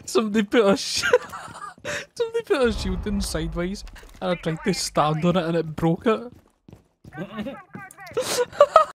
Somebody put a somebody put a shield in sideways, and I tried to stand on it, and it broke it.